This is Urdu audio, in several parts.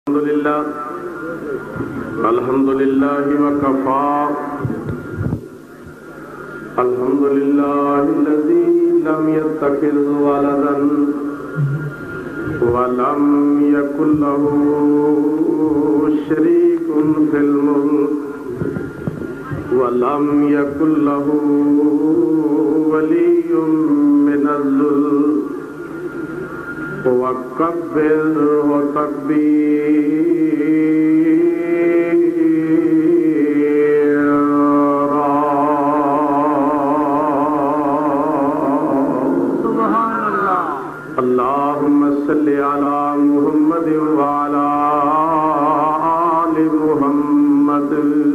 الحمد لله وكفى الحمد لله الذي لم يتخذ ولدا ولم يكن له شريك في الملك ولم يكن له ولي من الذل وكبره تكبيرا سبحان الله اللهم صل على محمد وعلى آل محمد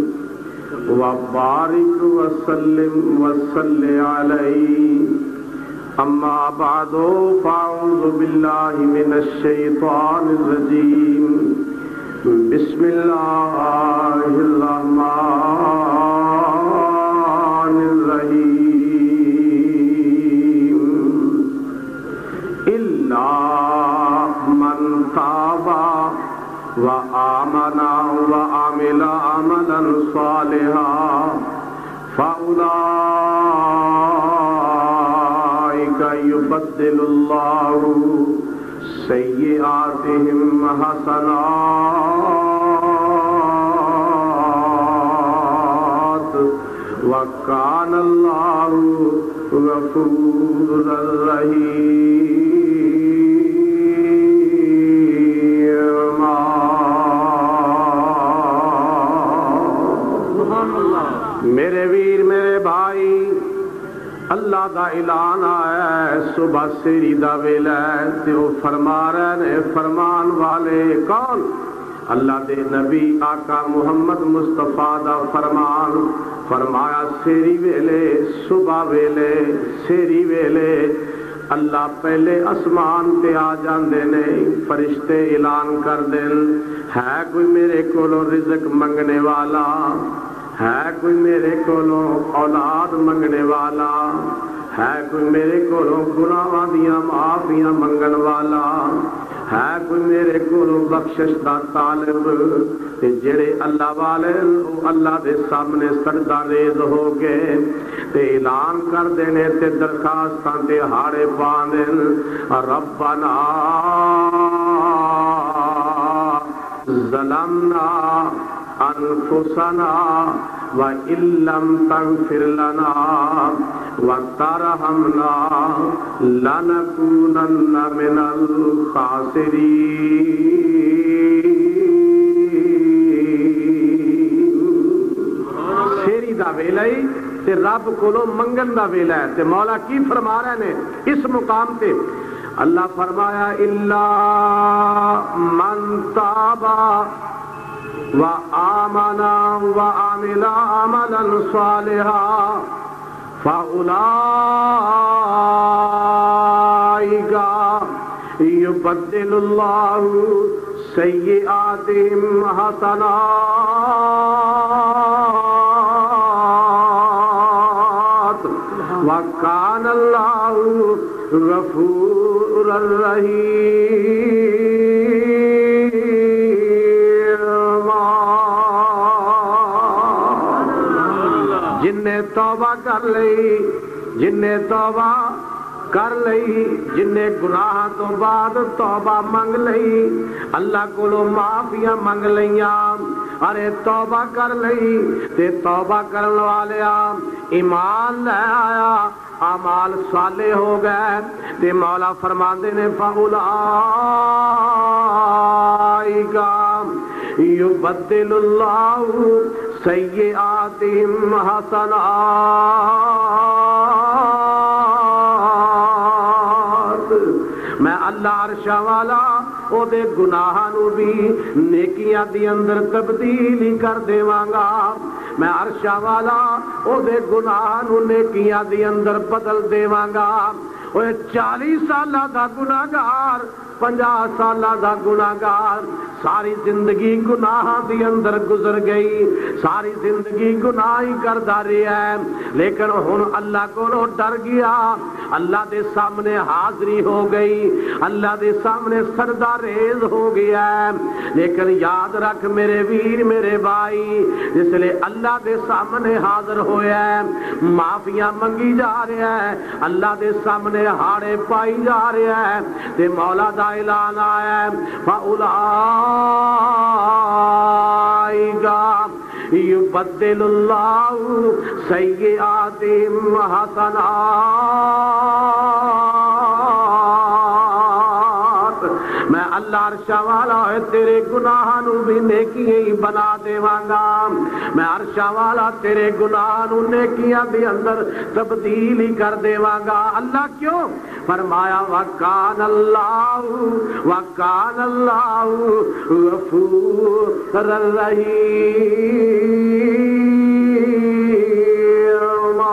وبارك وسلم وصل عليه اما بعد فاعوذ بالله من الشيطان الرجيم بسم الله الرحمن الرحيم إلا من تاب وآمن وعمل عملا صالحا يبدل الله سيئاتهم حسنات وكان الله غفورا رحيما میرے ویر میرے بھائی اللہ دا اعلان آیا ہے صبح سیری دا ویلا ہے تے وہ فرما رہے نے فرمان والے کون اللہ دے نبی آقا محمد مصطفیٰ دا فرمان فرمایا سیری ویلے صبح ویلے سیری ویلے اللہ پہلے اسمان تے آ جاندے نے فرشتے اعلان کر دین ہے کوئی میرے کولوں رزق منگنے والا ہے کوئی میرے کولوں اولاد منگنے والا ہے کوئی میرے کولوں گناہاں دیاں معافیاں منگن والا ہے کوئی میرے کولوں بخشش دا طالب تے جڑے اللہ والے اللہ دے سامنے سجدہ ریز ہو گئے تے اعلان کر دینے تے درخواستاں تے ہاڑے پاندن ربنا ظلمنا انفسنا وَإِن لَّمْ تَغْفِرْ لَنَا وَتَرْحَمْنَا لَنَكُونَنَّ مِنَ الْخَاسِرِينَ سیری دا ویلا ہی تے رب کولو منگن دا ویلا ہے تے مولا کی فرما رہے نے اس مقام تے اللہ فرمایا اِلَّا مَن تَابَ وآمن وعمل عملا صالحا فأولئك يبدل الله سيئاتهم حسنات وكان الله غفورا رحيما جن نے توبہ کر لئی جن نے توبہ کر لئی جن نے گناہ تو بعد توبہ منگ لئی اللہ کولو معافیاں منگ لیاں ارے توبہ کر لئی تے توبہ کرن والے ایمان لے آیا اعمال صالح ہو گئے تے مولا فرماندے نے فاولئک یبدل اللہ سیئاتہم حسنات میں اللہ عرشہ والا او دے گناہاں نو بھی نیکیاں دی اندر تبدیلی کر دیواں گا میں عرشہ والا او دے گناہاں نو نیکیاں دی اندر بدل دیواں گا 40 سالہ دا گناہگار 50 سالہ دا گناہگار ساری زندگی گناہ دی اندر گزر گئی، ساری زندگی گناہ ہی کردا رہیا ہے، لیکن ہن اللہ کو ڈر گیا، اللہ دے سامنے حاضری ہو گئی، اللہ دے سامنے سردہ ریز ہو گیا ہے۔ لیکن یاد رکھ میرے ویر میرے بھائی، جس لئے اللہ دے سامنے حاضر ہویا ہے، معافیاں منگی جا رہا ہے، اللہ دے سامنے ہاڑے پائی جا رہا ہے، تے مولا دا اعلان آیا ہے فَأُولَٰئِکَ یُبَدِّلُ اللَّهُ سَیِّئَاتِهِمْ حَسَنَاتٍ، میں اللہ عرش والا ہے تیرے گناہاں نو بھی نیکیاں ہی بنا دیواں گا، میں عرش والا تیرے گناہاں نو نیکیاں دے اندر تبدیل ہی کر دیواں گا۔ اللہ کیوں؟ فرمایا وَكَانَ اللَّهُ غَفُورًا رَحِيمًا۔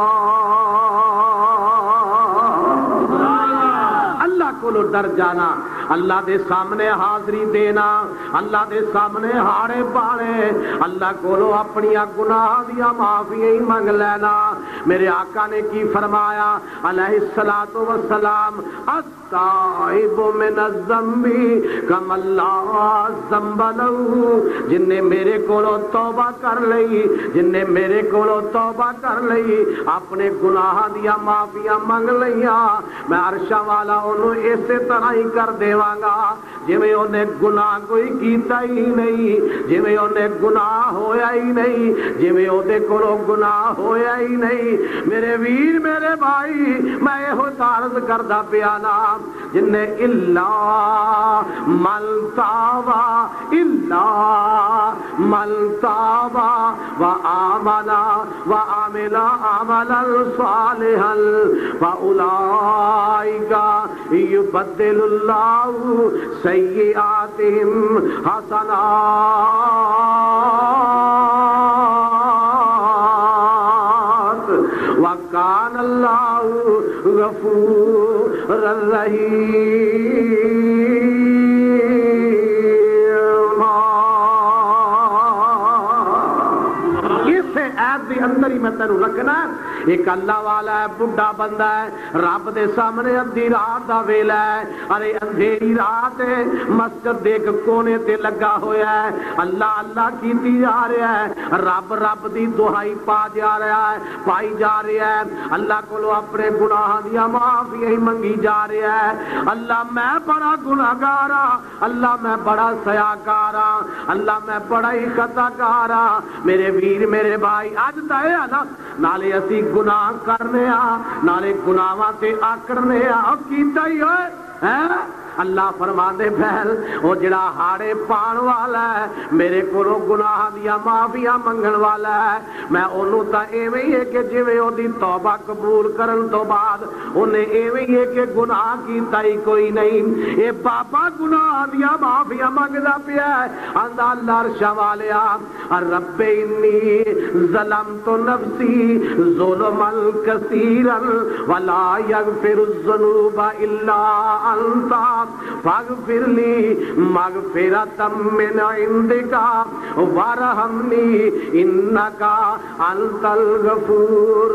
اللہ کو ڈر جانا، اللہ دے سامنے حاضری دینا، اللہ دے سامنے ہاڑے پانے، اللہ کو اپنی گناہ دیا معافی ہی منگ لینا۔ میرے آقا نے کی فرمایا علیہ الصلوۃ والسلام، التائب من الذنب کمن لا ذنب لہ، جن نے میرے کولوں توبہ کر لئی، جن نے میرے کولوں توبہ کر لئی، اپنے گناہ دیا معافیاں منگ لیا، میں عرش والا انہوں اسی طرح ہی کر دیواں گا جویں انہیں گناہ کوئی کیتا ہی نہیں، جویں انہیں گناہ ہویا ہی نہیں، جویں اودے کولوں گناہ ہویا ہی نہیں۔ میرے ویر میرے بھائی، میں یہ عرض کردا پیا نا، جن نے الا من تاب وآمن وعمل عملا صالحا فأولئک یبدل اللہ سیئاتہم حسنات وَكَانَ اللَّهُ غَفُورًا رَحِيمًا۔ اسے عید دی اندر ہی میں تینوں لکھنا ہے، ایک اللہ والا ہے، بڑھا بندہ ہے، رب دے سامنے ادھی رات دا ویلا ہے، ارے اندھیری رات ہے، مسجد دے ایک کونے تے لگا ہویا ہے، اللہ اللہ کیتی جا رہا ہے، رب رب دی دعائی پا جا رہا ہے، پائی جا رہا ہے، اللہ کو اپنے گناہ دیا معافی ہی منگی جا رہا ہے۔ اللہ میں بڑا گناہگار ہاں، اللہ میں بڑا سیاکار ہاں، اللہ میں بڑا ہی خطا کار ہاں۔ میرے ویر میرے بھائی، اج تے ہے نا، نالے اسی گناہ کرنے ہاں، نالے گناہاں تے آکڑنے ہاں، کیتا ہی ہوئے ہیں۔ اللہ فرما دے پھیل وہ جڑا ہاڑے پان والا ہے، میرے کولوں گناہ دیا معافیاں منگن والا ہے، میں انہوں تا ایویں ہی ہے کہ جویں او دی توبہ قبول کرن تو بعد انہیں ایویں ہی ہے کہ گناہ کیتا ہی کوئی نہیں۔ اے بابا گناہ دیا معافیاں منگدا پیا ہے، آندا اللہ عرش والیا، رب انی ظلمت نفسی ظلما کثیرا ولا یغفر الذنوب الا انت فاغفر لی مغفرۃ من عندک وارحمنی انک انت الغفور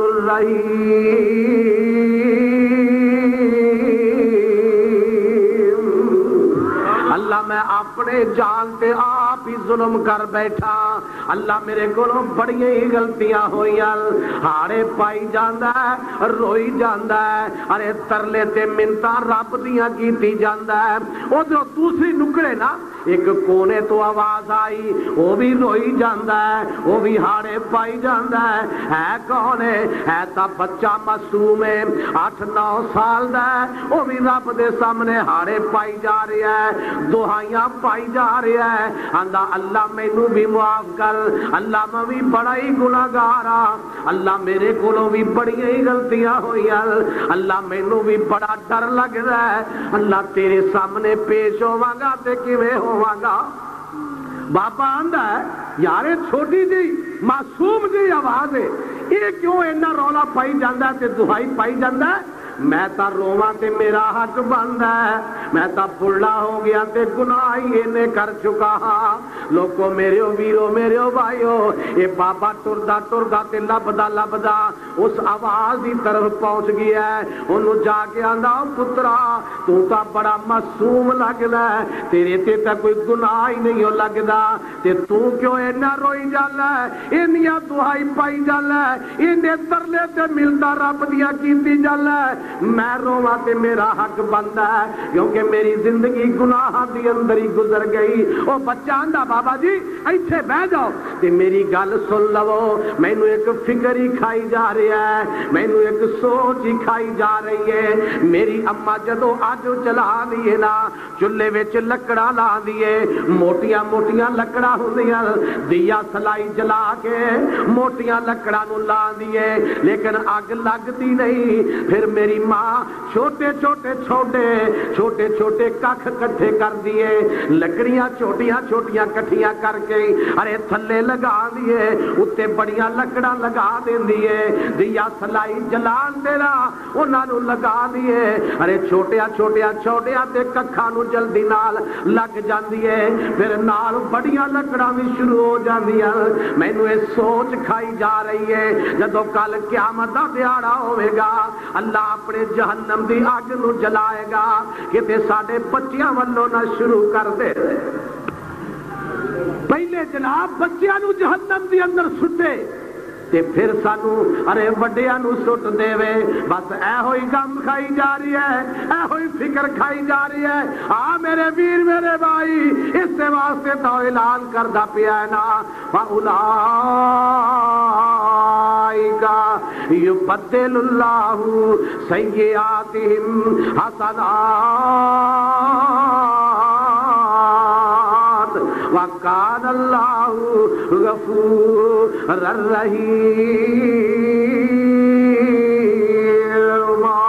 الرحیم۔ اللہ میں اپنے جان تے آپ ہی ظلم کر بیٹھا، اللہ میرے کولوں بڑی ہی غلطیاں ہوئیاں، ہاڑے پائی جاندا ہے، روئی جاندا ہے، ارے ترلے تے منتاں رب دیاں کیتی جاندا ہے۔ او جو دوسری نکڑے نا ایک کونے تو آواز آئی، وہ بھی روئی جاندا ہے، وہ بھی ہاڑے پائی جاندا ہے کون ہے؟ ہے تا بچہ معصوم ہے، 8-9 سال دا ہے، وہ بھی رب دے سامنے ہاڑے پائی جا رہا ہے، دعائیاں پائی جا رہا ہے، آندا اللہ مینوں بھی معاف کر، اللہ میں بھی بڑا ہی گناہگار ہاں، اللہ میرے کولوں بھی بڑی ہی غلطیاں ہوئیاں، اللہ مینوں بھی بڑا ڈر لگ رہا ہے، اللہ تیرے سامنے پیش ہوواں گا تے کیویں ہوواں گا؟ بابا آندا ہے یار چھوٹی جی معصوم جی آواز ہے، یہ کیوں اینا رولا پائی جاندا تے دہائی پائی جاندا ہے؟ میں تا رواں تے میرا حق بندا ہے، میں تا بڑھا ہو گیا تے گناہ ہی نے کر چکا ہاں لوگو میرے ویرو میرے بھائیو اے بابا ٹردا ٹردا تے لبدا لبدا اس آواز دی طرف پہنچ گیا ہے انہوں جا کے آندا پترا تو تا بڑا معصوم لگدا ہے تیرے تے تا کوئی گناہ ہی نہیں ہو لگدا تے تو کیوں اینا روئی جالا ہے انیاں دعائی پائی جالا ہے انے ترلے تے ملتا رب دیا کیتی جالا ہے میں رواں تے میرا حق بندا ہے کیونکہ میری زندگی گناہ دی اندر ہی گزر گئی او بچہ آندا بابا جی ایتھے بہ جاؤ تے میری گل سن لو مینوں ایک فکر ہی کھائی جا رہی ہے مینوں ایک سوچ ہی کھائی جا رہی ہے میری اما جدو اج چلا دیے نا چولہے وچ لکڑا لا دیے موٹیاں موٹیاں لکڑا ہوندیاں دیا سلائی جلا کے موٹیاں لکڑا نو لا دیے لیکن اگ لگتی نہیں پھر میری ماں چھوٹے چھوٹے چھوٹے چھوٹے چھوٹے ککھ کٹھے کر دیے لکڑیاں چھوٹیاں چھوٹیاں کٹھیاں کر کے ارے تھلے لگا دیے اتے بڑیاں لکڑا لگا دیندیے دیا سلائی جلان دینا انہاں نو لگا دیے ارے چھوٹیاں چھوٹیاں چھوٹیاں تے ککھاں نو جلدی نال لگ جاندی ہے پھر نال بڑیاں لکڑاں بھی شروع ہو جاندیاں مینوں یہ سوچ کھائی جا رہی ہے جدو کل قیامت دا دیہاڑا ہوے گا اللہ اپنے جہنم دی اگ نو جلائے گا کتے ساڈے بچیاں والوں نہ شروع کر دے پہلے جناب بچیاں نو جہنم دی اندر سٹے تے پھر سانو ارے وڈیاں نو سٹ دے وے بس اے ہوئی غم کھائی جا رہی ہے اے ہوئی فکر کھائی جا رہی ہے میرے ویر میرے بھائی اس واسطے تو اعلان کردا پیا ہے نا فاولائک یبدل اللہ سیئاتہم حسنات وَقَانَ اللَّهُ غَفُورًا رَحِيمًا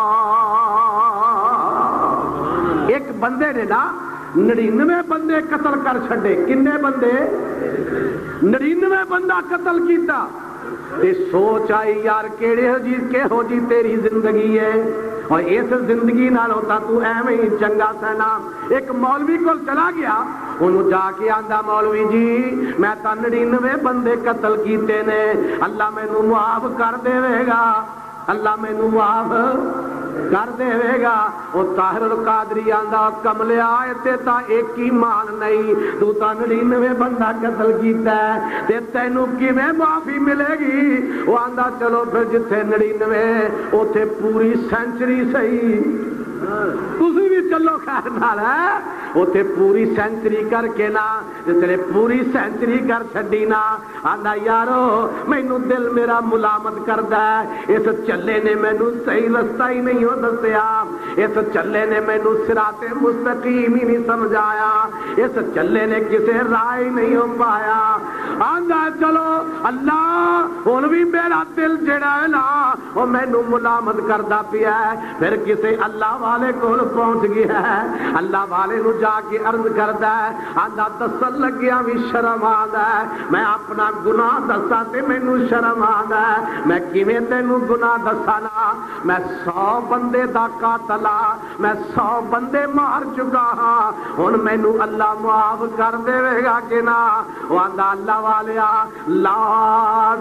ایک بندے نے نا 99 بندے قتل کر چھڑے کنے بندے 99 بندہ قتل کیتا تے سوچ آئی یار کیڑے ہو جی تیری زندگی ہے اور اس زندگی نال ہوتا تو ایویں ہی چنگا سنا ایک مولوی کو چلا گیا انہوں جا کے آندا مولوی جی میں تا 99 بندے قتل کیتے نے اللہ مینوں معاف کر دے گا اللہ مینوں معاف کر دے گا وہ طاہر القادری آندا کملیا تے تا ایک ہی مان نہیں تو تا 99 بندہ قتل کیتا ہے تے تینوں کیویں معافی ملے گی وہ آندا چلو پھر جتھے 99 اوتھے پوری سینچری صحیح تسی بھی چلو خیر نال ہے اوتھے پوری سینچری کر کے نا جتنے پوری سینچری کر چھڈی نا آندا یارو مینوں دل میرا ملامت کردا ہے اس چلے نے مینوں صحیح رستہ ہی نہیں ہو دسیا اس چلے نے مینوں صراط مستقیم ہی نہیں سمجھایا اس چلے نے کسے راہ ہی نہیں ہو پایا آندا چلو اللہ ہن بھی میرا دل جڑا ہے نا او مینوں ملامت کردا پیا ہے پھر کسے اللہ والے کول پہنچ گیا ہے اللہ والے نو جا کے عرض کردا ہے آندا دسن لگیا بھی شرم آندا ہے میں اپنا گناہ دسا تے مینوں شرم آندا ہے میں کیویں تینوں گناہ دسانا میں 100 بندے دا قاتل ہاں میں 100 بندے مار چکا ہاں ہن مینوں اللہ معاف کر دے گا کہ نہ وہ آندا اللہ والیا لا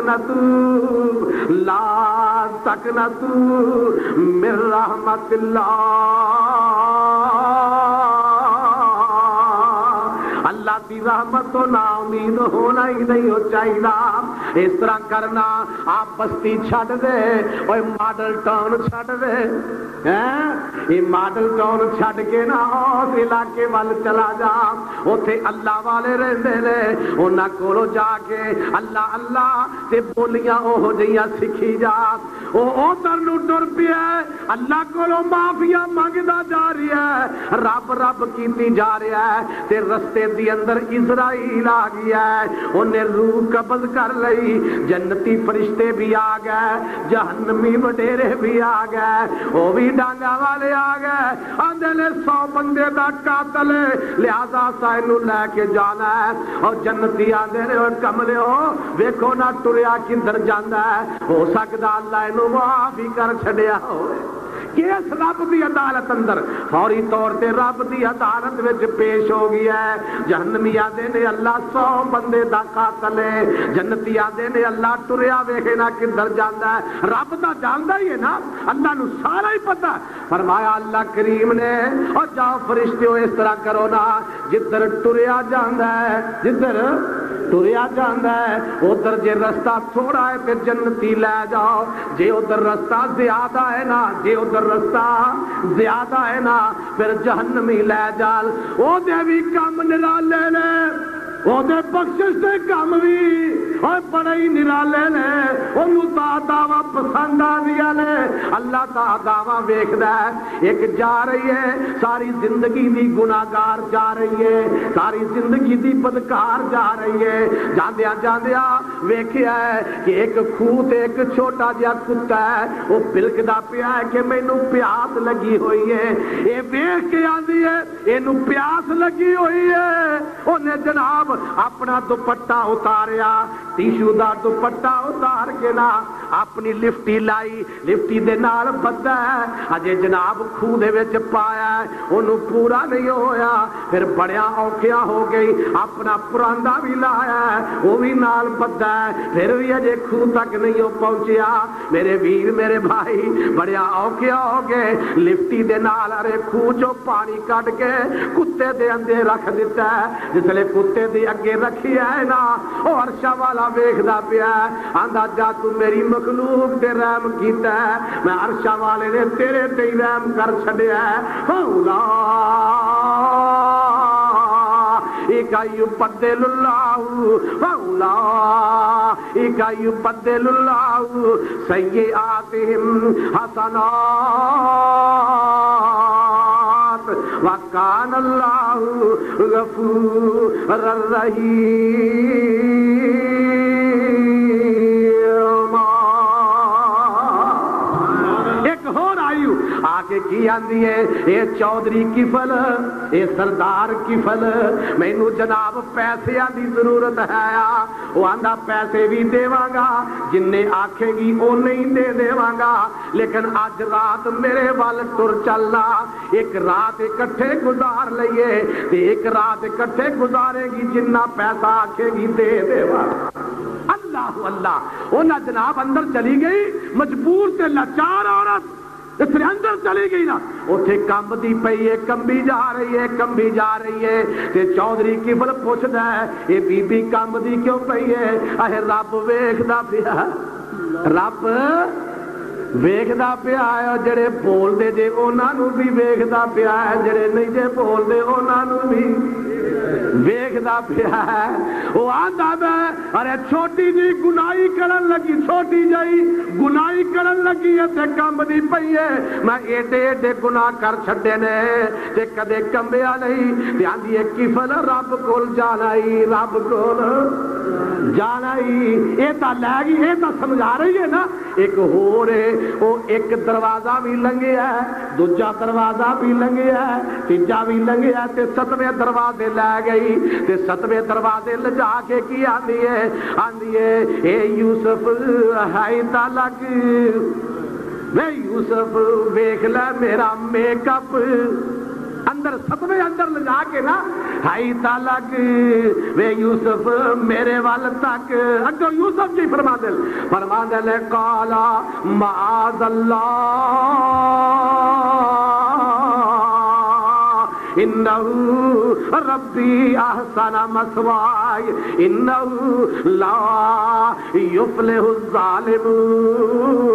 تقنطوا من رحمت اللہ اللہ کی رحمت تو نا امید ہونا ہی نہیں ہو چاہیے اس طرح کرنا آپ بستی چھڑ دے اور ماڈل ٹاؤن چھڑ دے یہ ماڈل ٹاؤن چھڑ کے نا اس علاقے وال چلا جا اوتھے اللہ والے رہندے نے انہاں کولو جا کے اللہ اللہ تے بولیاں اوہ جیاں سکھی جا او تر نو ٹر پیا اللہ کولو معافیا منگدا جا رہی ہے رب رب کیتی جا رہا ہے تے رستے دی اندر اسرائیل آ گیا ہے انہیں روح قبض کر لئی جنتی فرشتے بھی آ گئے جہنمی وڈیرے بھی آ گئے وہ بھی ڈانگا والے آ گئے آندے نے 100 بندے دا قاتل لہذا سائنو لے کے جانا ہے اور جنتی آندے نے اور کملے ہو ویکھو نہ ٹریا کدھر جاندا ہے ہو سکدا اللہ انہوں معافی کر چھڈیا ہوئے کیس رب دی عدالت اندر فوری طور تے رب دی عدالت وچ پیش ہو گیا ہے. جہنمی آدھے نے اللہ 100 بندے دا قاتل ہے. جنتی آدھے نے اللہ ٹریا ویکھے نہ کدھر جاندا ہے. رب دا جاندا ہی ہے نا, اللہ نو سارا ہی پتہ. فرمایا اللہ کریم نے اور جاؤ فرشتیو اس طرح کرو نا, جدھر ٹریا جاندا ہے, جدھر ٹریا جاندا ہے ادھر جے رستہ تھوڑا ہے تے جنتی لے جاؤ, جے ادھر رستہ زیادہ ہے نا, جے ادھر رستہ زیادہ ہے نا پھر جہنمی لے جال. او دے بھی کم نرالے نے, او دے بخشش دے کم بھی اور بڑے ہی نرالے نے, انہوں تا دعویٰ پسند آ دیا نے. اللہ تا دعویٰ ویکھدا ہے ایک جا رہی ہے ساری زندگی دی گناہگار جا رہی ہے, ساری زندگی دی بدکار جا رہی ہے. جاندیاں جاندیاں ویکھیا ہے کہ ایک خوہ تے ایک چھوٹا جہا کتا ہے وہ بلکدا پیا ہے کہ مینوں پیاس لگی ہوئی ہے. اے ویکھ کے آندی ہے اینوں پیاس لگی ہوئی ہے. اونے جناب اپنا دوپٹہ اتاریا, ٹیشو دا دوپٹہ اتار کے نا اپنی لفٹی لائی, لفٹی دے نال بندہ ہے اجے جناب خوہ دے وچ پایا ہے, انہوں پورا نہیں ہویا. پھر بڑیا اوکھیا ہو گئی, اپنا پراندہ بھی لایا ہے وہ بھی نال بندہ ہے, پھر بھی اجے خوہ تک نہیں ہو پہنچیا. میرے ویر میرے بھائی بڑیا اوکھیا ہو گئے, لفٹی دے نال ارے خوہ چو پانی کٹ کے کتے دے اندے رکھ دیتا ہے. جسلے کتے دے اگے رکھی ہے نا وہ عرشہ والا ویکھدا پیا ہے, آندا جا تو میری مخلوق تے رحم کیتا ہے, میں عرشہ والے نے تیرے تے ہی رحم کر چھڈیا ہے. اولا ایکا یبدل اللہ اولا ایکا یبدل اللہ سیئاتہم حسنات وکان اللہ غفور الرحیم. آگے کی آندی ہے اے چودھری کی فل, اے سردار کی فل, مینوں جناب پیسے دی ضرورت ہے. وہ آندا پیسے بھی دیواں گا, جن نے آکھے گی او نہیں دے دیواں گا, لیکن اج رات میرے وال ٹر چلنا, ایک رات اکٹھے گزار لئیے تے ایک رات اکٹھے گزارے گی, جنہ پیسہ آکھے گی دے دیواں. اللہ اللہ انہاں جناب اندر چلی گئی, مجبور تے لاچار عورت اس نے اندر چلی گئی نا, اتھے کمب دی پئی ہے, کمبی جا رہی ہے, کمبی جا رہی ہے. تے چودھری کی بل پوچھدا ہے اے بی بی کمب دی کیوں پئی ہے؟ اے رب ویکھدا پیا, رب ویکھدا پیا ہے, جڑے بول دے جے انہاں نوں بھی ویکھدا پیا ہے, جڑے نہیں جے بول دے انہاں نوں بھی ویکھدا پیا ہے. وہ آندا میں ارے چھوٹی جی گناہی کرن لگی, چھوٹی جی گناہی کرن لگی ہے تے کمب دی پئی ہے, میں ایڈے ایڈے گناہ کر چھڈے نے تے کدے کمبیا نہیں. تے آندی ہے کفل رب کول جانا ہی, رب کول جانا ہی. اے تا لے گئی, اے تا سمجھا رہی ہے نا. ایک ہو رہے وہ ایک دروازہ بھی لنگیا ہے, دوجا دروازہ بھی لنگیا ہے, تیجا بھی لنگیا ہے, تے 7ویں دروازے لے گئی. تے 7ویں دروازے لجا کے کی آندی ہے اے یوسف ہائی تالک, میں یوسف ویکھ لے میرا میک اپ اندر 7ویں اندر لجا کے نا, ہائی تالک وے یوسف میرے وال تک. اگو یوسف جی فرما دل قالا معاذ اللہ انہو ربی احسن مثوائی انہو لا یفلح الظالمون.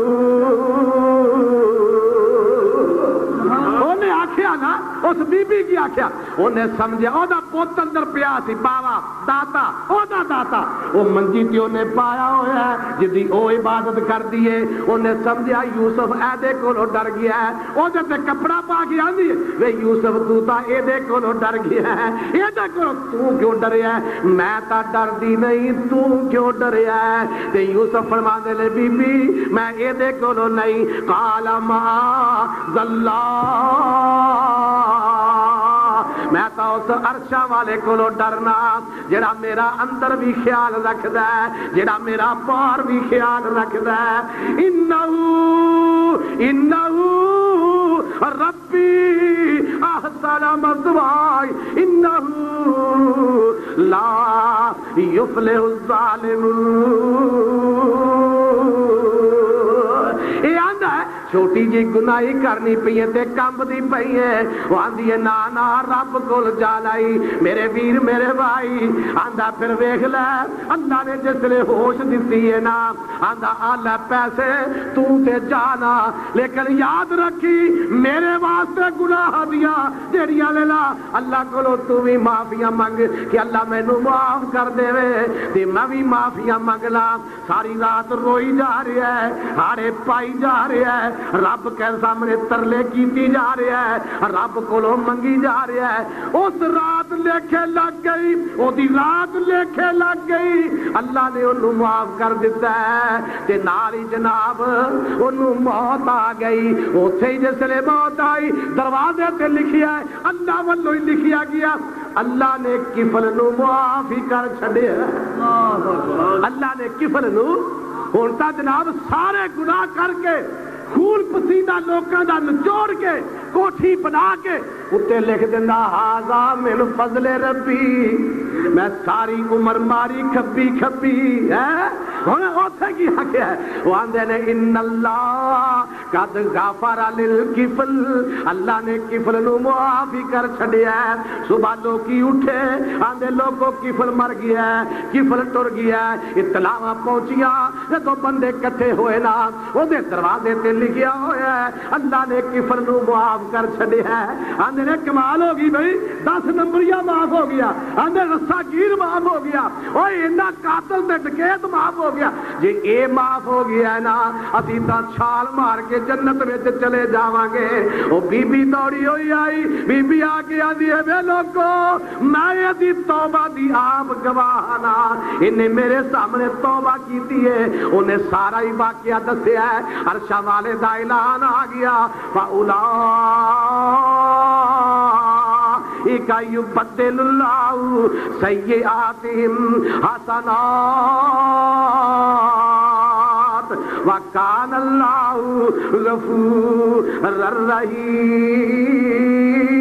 انہیں آکھیا نا, اس بی بی کی آکھیا, انہیں سمجھا او دا پوت اندر پیا سی, باوا داتا, او دا داتا وہ منجی تے انہیں پایا ہویا ہے جدی او عبادت کر دیئے. انہیں سمجھا یوسف اے دے کولو ڈر گیا ہے, او دے تے کپڑا پا کے آندی ہے وے یوسف تو تا اے دے کولو ڈر گیا ہے, اے دے کولو تو کیوں ڈریا ہے؟ میں تا ڈر دی نہیں, تو کیوں ڈریا ہے؟ تے یوسف فرما دے لے بی بی میں اے دے کولو نہیں. قال معاذ اللہ میں تو اس عرشاں والے کولو ڈرنا جڑا میرا اندر بھی خیال رکھدا ہے, جڑا میرا باہر بھی خیال رکھدا ہے. انہو ربی احسن مثواي انه لا يفلح الظالمون. یہ آندا ہے چھوٹی جی گناہی کرنی پئی ہے تے کمبدی پئی ہے. وہ آندی ہے نا نا رب کول جا لائی. میرے ویر میرے بھائی آندا پھر ویکھ لے اللہ نے جس لے ہوش دتی ہے نا آندا آلہ پیسے تو تے جانا لیکن یاد رکھی میرے واسطے گناہ دیا جڑیاں لے لا اللہ کولو تو بھی معافیاں منگ کہ اللہ مینوں معاف کر دے تے میں بھی معافیاں منگ لا. ساری رات روئی جا رہا ہے ہاڑے پائی جا رہا ہے رب کے سامنے ترلے کیتی جا رہا ہے رب کولو منگی جا رہا ہے. اس رات لیکھے لگ گئی او دی رات لیکھے لگ گئی اللہ نے انہوں معاف کر دیتا ہے تے نال ہی جناب انہوں موت آ گئی. اوتھے ہی جس لے موت آئی دروازے تے لکھیا ہے اللہ والوں ہی لکھیا گیا اللہ نے کفل نو معاف ہی کر چھڈیا. اللہ نے کفل نو ہن تا جناب سارے گناہ کر کے خون پسینہ لوکاں دا نچوڑ کے کوٹھی بنا کے اتنے لکھ دینا ہاذا من فضل ربی. میں ساری عمر ماری کھپی کھپی ہے ہن اوتھے کی آکھیا ہے وہ آندے نے ان اللہ قد غفر للکفل اللہ نے کفل نو معاف ہی کر چھڈیا ہے. صبح لوکی اٹھے آندے لوگوں کفل مر گیا ہے کفل ٹر گیا ہے. اطلاعاں پہنچیاں جدوں بندے کٹھے ہوئے نا او دے دروازے تے لکھیا ہویا ہے اللہ نے کفل نو معاف کر چھڈیا ہے. آندے نے کمال ہو گئی بھائی 10 نمبریہ معاف ہو گیا آندے رسا گیر معاف ہو گیا اوے اینا قاتل تے ڈکیت معاف ہو گیا. جے اے معاف ہو گیا ہے نا اسی تا چھال مار کے جنت وچ چلے جاواں گے. او بی بی دوڑی ہوئی آئی بی بی آ کے آندی ہے وے لوگو میں دی توبہ دی آپ گواہ نا انہیں میرے سامنے توبہ کیتی ہے انہیں سارا ہی واقعہ دسیا ہے. عرشہ والے دا اعلان آ گیا فَأُولَٰئِکَ یُبَدِّلُ اللَّهُ سَیِّئَاتِہِمْ حَسَنَاتٍ وَکَانَ اللَّهُ غَفُورًا رَحِیمًا.